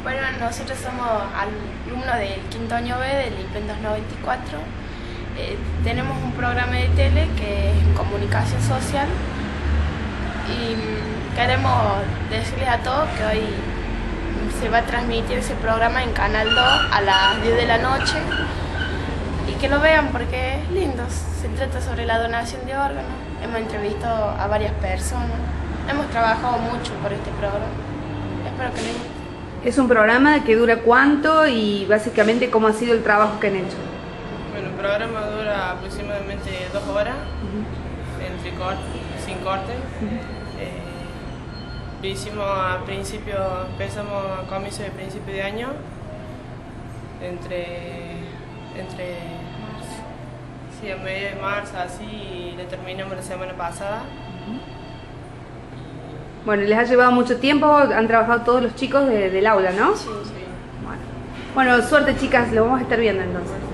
Bueno, nosotros somos alumnos del quinto año B del IPEN 294. Tenemos un programa de tele que es comunicación social y queremos decirles a todos que hoy se va a transmitir ese programa en Canal 2 a las 10 de la noche y que lo vean porque es lindo. Se trata sobre la donación de órganos. Hemos entrevistado a varias personas. Hemos trabajado mucho por este programa. Espero que les guste. Es un programa que dura cuánto y básicamente cómo ha sido el trabajo que han hecho. Bueno, el programa dura aproximadamente 2 horas, sin corte. Lo hicimos a empezamos a comienzo de principio de año, a medio de marzo, así, y lo terminamos la semana pasada. Bueno, les ha llevado mucho tiempo, han trabajado todos los chicos del aula, ¿no? Sí. Bueno, suerte chicas, lo vamos a estar viendo entonces.